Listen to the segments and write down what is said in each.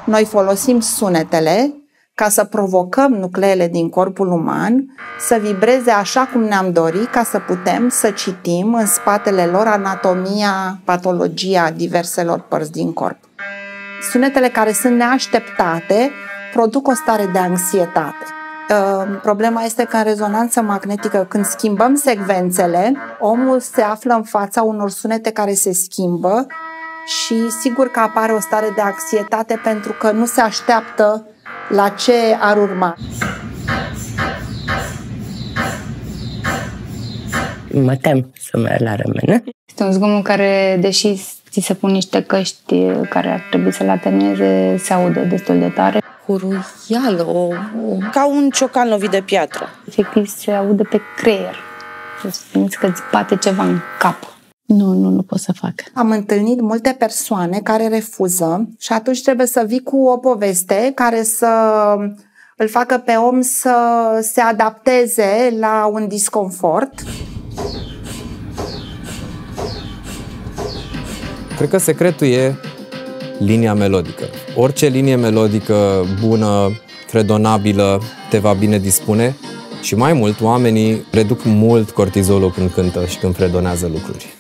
Noi folosim sunetele ca să provocăm nucleele din corpul uman să vibreze așa cum ne-am dorit, ca să putem să citim în spatele lor anatomia, patologia diverselor părți din corp. Sunetele care sunt neașteptate produc o stare de anxietate. Problema este că în rezonanță magnetică, când schimbăm secvențele, omul se află în fața unor sunete care se schimbă și sigur că apare o stare de anxietate pentru că nu se așteaptă la ce ar urma. Mă tem să merg la rămână. Este un zgomot care, deși ți se pun niște căști care ar trebui să le atenueze, se aude destul de tare. Huruială, ca un ciocan lovit de piatră. Efectiv se aude pe creier. Simți că îți bate ceva în cap. Nu pot să fac. Am întâlnit multe persoane care refuză și atunci trebuie să vii cu o poveste care să îl facă pe om să se adapteze la un disconfort. Cred că secretul e linia melodică. Orice linie melodică bună, fredonabilă, te va bine dispune și mai mult, oamenii reduc mult cortizolul când cântă și când fredonează lucruri.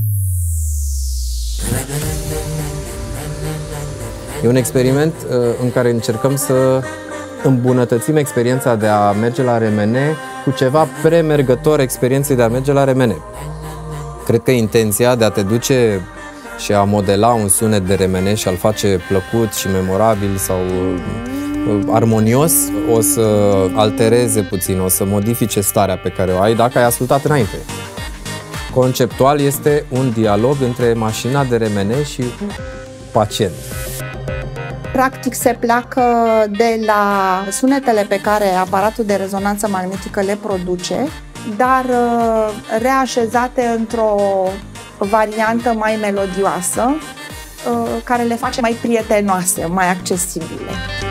E un experiment în care încercăm să îmbunătățim experiența de a merge la RMN cu ceva premergător experienței de a merge la RMN. Cred că intenția de a te duce și a modela un sunet de RMN și a-l face plăcut și memorabil sau armonios o să altereze puțin, o să modifice starea pe care o ai dacă ai ascultat înainte. Conceptual este un dialog între mașina de RMN și pacient. Practic se pleacă de la sunetele pe care aparatul de rezonanță magnetică le produce, dar reașezate într-o variantă mai melodioasă, care le face mai prietenoase, mai accesibile.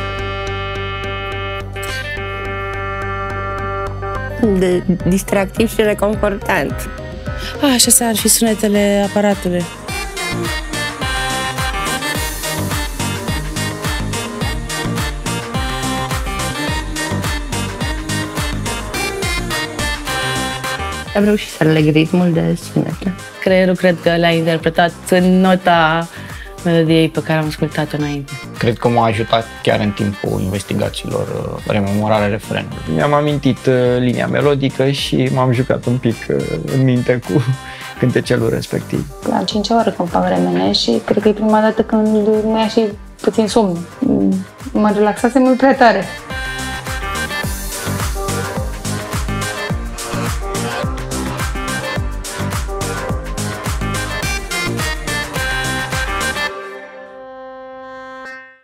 Distractiv și reconfortant. Așa ar fi sunetele aparatului. Am reușit să leg ritmul de sunete. Creierul cred că l-a interpretat în nota melodiei pe care am ascultat-o înainte. Cred că m-a ajutat chiar în timpul investigațiilor rememorarea refrenului. Mi-am amintit linia melodică și m-am jucat un pic în minte cu cântecelul respectiv. La 5 ore când fac RMN și cred că e prima dată când mi-a și puțin somn. Mă relaxasem mult prea tare.